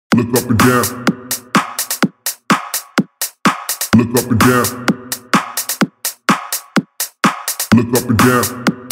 Look up and down. Look up and down. Look up and down.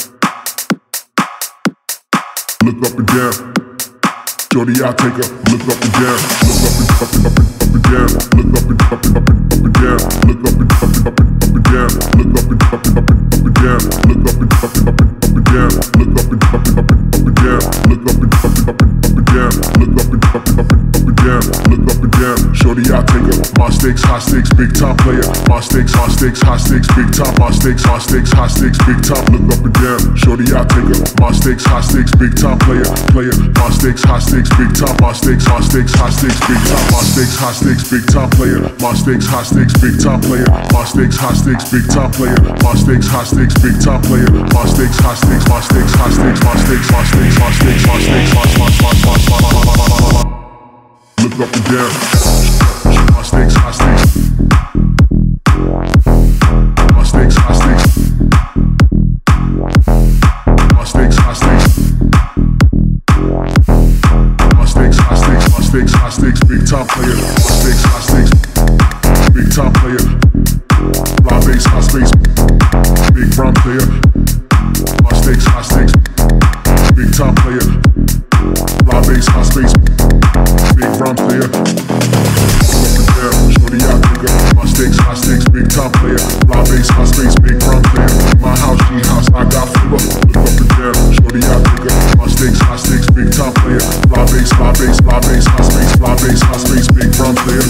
Look up and down. Shorty, I'll take a look up and down. Look up and up and up and up and down. Look up and up and up and up and down. Look up and up and up and up and down. Look up and up and up and up and down. Look up and up and up and up and down. Look up and up and up and up and down. Look up and up and up and up and down. Look up and up and up and up and down. Look up and down. Shorty, I'll take a my stakes, high stakes, big time player. My stakes, high stakes, high stakes, big time. My stakes, high stakes, high stakes, big time. Look up and down. Shorty, I'll take a my stakes, high stakes, big time player. My stakes, high stakes, big time. My stakes, high stakes, high stakes, big time. My stakes, high stakes, big time player. My stakes, high stakes, big time player. My stakes, high stakes, big time player. My stakes, high stakes, big time player. My stakes, high stakes, my stakes, high stakes, my stakes, my stakes, my stakes, my stakes, my. Look up and down. My stakes, high stakes. My stakes, high stakes. My stakes, high stakes. My stakes, high stakes. My stakes, high stakes, big time player. My stakes, high stakes, big time player. Fly base, high space, big brown player. My stakes, high stakes, big time player. Fly base, high space, big brown player. Up and down, shorty, I think up. My stakes, high stakes, big time player. Fly base, high space, big brown player. My house, G house, I got flavor. Look up and down, shorty, I think up. My stakes, high stakes, big time player. Fly base, fly base, fly base, high space, fly base, high space, big brown player.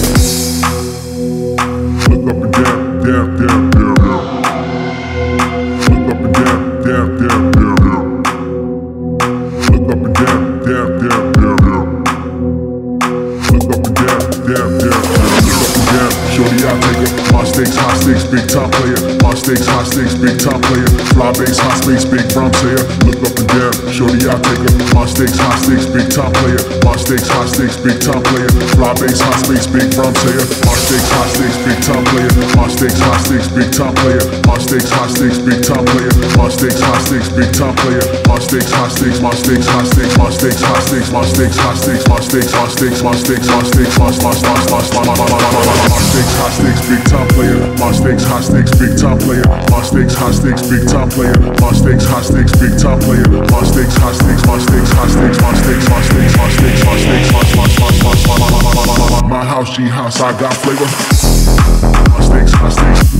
Look up and down, down, down, down, down. Look up and down, down, down, down, down. Look up and down, down, down, down, down. Look up and down, down, down, down. Look up and down, shorty, I'll take it. My stakes, high stakes, big time player. My stakes, high stakes, big time player. Fly base, high space, big brown player. Look up and down, shorty, I'll take it. My stakes, high stakes, big time player. My stakes, high stakes, big time player. Fly base, high space, big brown player. My stakes, high stakes, big time player. My stakes, high stakes, big time player. My stakes, high stakes, big time player. My stakes, high stakes, big time player. My stakes, high stakes, my stakes, high stakes, my stakes, high stakes, my stakes, high stakes, my stakes, my stakes, my stakes, my stakes, my stakes, high stakes, big time player. My stakes, high stakes, big time player. My stakes, high stakes, big time player. My stakes, high stakes, big time player. My stakes, high stakes, my stakes, high stakes, my stakes, my stakes, my stakes, my stakes, my house, G house, I got flavor. My stakes, high stakes.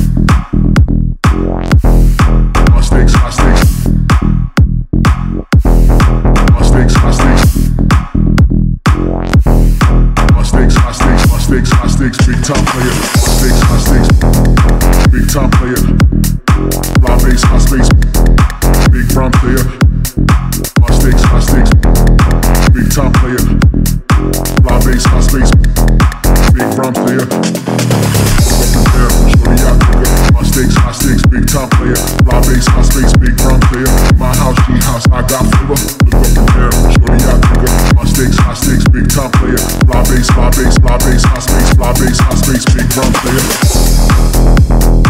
My stakes, high stakes. My stakes, high stakes. My stakes, high stakes. My stakes, high stakes, big time player. My stakes, high stakes, big time player. Fly base, high space, big brown player. My stakes, high stakes, big time player. Fly base, high space, big brown player. Up and down, shorty, I think up. My stakes, high stakes, big time player. Fly base, high space, big brown player. My house, G house, I got flavor. Look up and down, shorty, I think up. My stakes, high stakes, big time player. Fly base, high space, big brown player.